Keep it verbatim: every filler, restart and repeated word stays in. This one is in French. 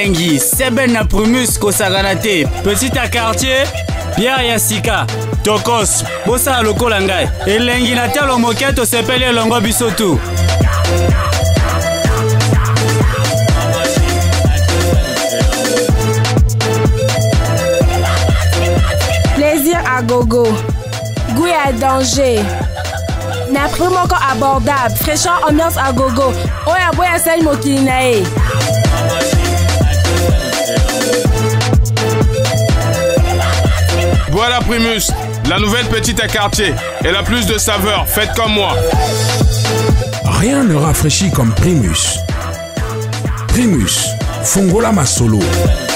elengi seben na Primus kosaganate. Petit à quartier Pierre Yassika Tokos bosa lokola ngai elengi na talo moketo sepeli elongo biso tu. Plaisir à gogo, goût à danger. Na prix encore abordable, fraîcheur ambiance à gogo. Oya boya sel mokinae. Voilà Primus, la nouvelle petite à quartier. Elle a plus de saveur, faites comme moi. Rien ne rafraîchit comme Primus. Primus, Fongola Masolo.